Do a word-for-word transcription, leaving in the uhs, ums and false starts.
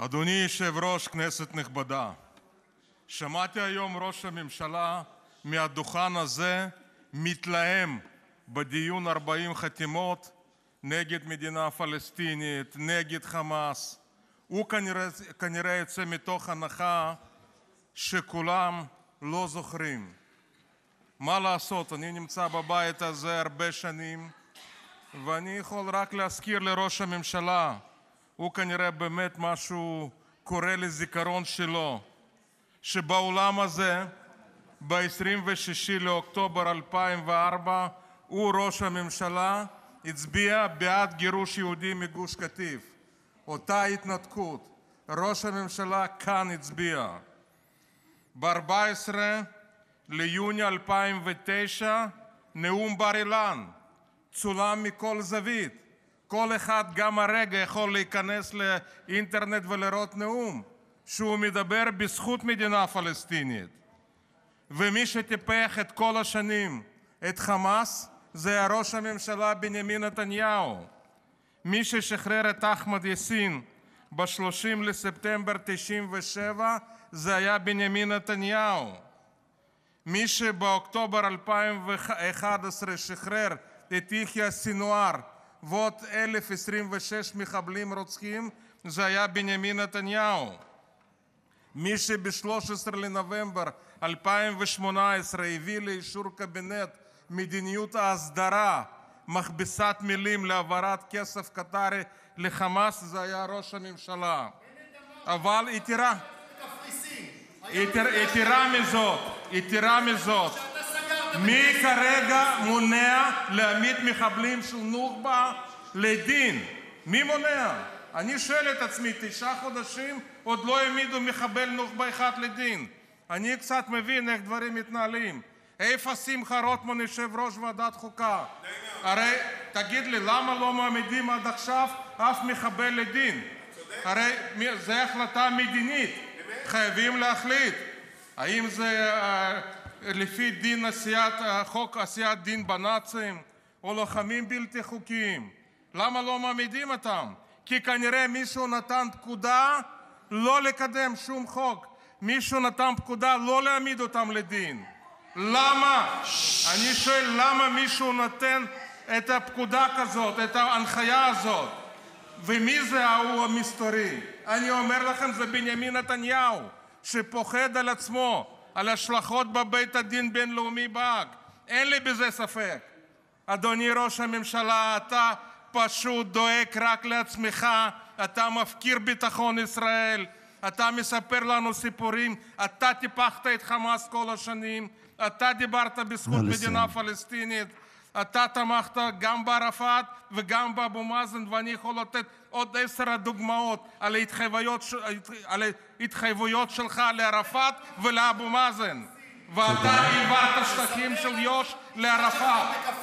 אדוני יושב-ראש, כנסת נכבדה, שמעתי היום ראש הממשלה מהדוכן הזה מתלהם בדיון ארבעים חתימות נגד מדינה פלסטינית, נגד חמאס. הוא כנראה, כנראה יצא מתוך הנחה שכולם לא זוכרים. מה לעשות, אני נמצא בבית הזה הרבה שנים, ואני יכול רק להזכיר לראש הממשלה, הוא כנראה באמת משהו קורה לזיכרון שלו, שבעולם הזה ב-עשרים ושישה לאוקטובר אלפיים וארבע הוא ראש הממשלה הצביע בעד גירוש יהודים מגוש קטיף. אותה התנתקות, ראש הממשלה כאן הצביע. ב-ארבעה עשר ליוני אלפיים ותשע נאום בר אילן צולם מכל זווית. כל אחד גם הרגע יכול להיכנס לאינטרנט ולראות נאום שהוא מדבר בזכות מדינה פלסטינית. ומי שטיפח את כל השנים את חמאס זה היה ראש הממשלה בנימין נתניהו. מי ששחרר את אחמד יאסין ב-שלושים לספטמבר תשעים ושבע זה היה בנימין נתניהו. מי שבאוקטובר אלפיים ואחת עשרה שחרר את יחיא סנוואר ועוד אלף עשרים ושש מחבלים רוצחים זה היה בנימין נתניהו. מי שב-שלושה עשר לנובמבר אלפיים ושמונה עשרה הביא לאישור קבינט מדיניות ההסדרה מכבסת מילים להעברת כסף קטרי לחמאס זה היה ראש הממשלה. אבל יתרה יתרה מזאת, יתרה מזאת, מי כרגע מונע להעמיד מחבלים של נוח'בה לדין? מי מונע? אני שואל את עצמי, תשעה חודשים עוד לא העמידו מחבל נוח'בה אחד לדין. אני קצת מבין איך דברים מתנהלים. איפה שמחה רוטמן יושב ראש ועדת חוקה? הרי תגיד לי, למה לא מעמידים עד עכשיו אף מחבל לדין? הרי זו החלטה מדינית, חייבים להחליט האם זה לפי דין עשיית, חוק עשיית דין בנאצים או לוחמים בלתי חוקיים. למה לא מעמידים אותם? כי כנראה מישהו נתן פקודה לא לקדם שום חוק, מישהו נתן פקודה לא להעמיד אותם לדין. למה? אני שואל, למה מישהו נותן את הפקודה כזאת, את ההנחיה הזאת? ומי זה ההוא המסתורי? אני אומר לכם, זה בנימין נתניהו שפוחד על עצמו, על השלכות בבית הדין בינלאומי בהאג. אין לי בזה ספק. אדוני ראש הממשלה, אתה פשוט דואג רק לעצמך, אתה מפקיר ביטחון ישראל, אתה מספר לנו סיפורים, אתה טיפחת את חמאס כל השנים, אתה דיברת בזכות מדינה פלסטינית, אתה תמכת גם בערפאת וגם באבו מאזן, ואני יכול לתת עוד עשר דוגמאות על ההתחייבויות, על ההתחייבויות שלך לערפאת ולאבו מאזן, ואתה העברת שטחים של יו"ש לערפאת.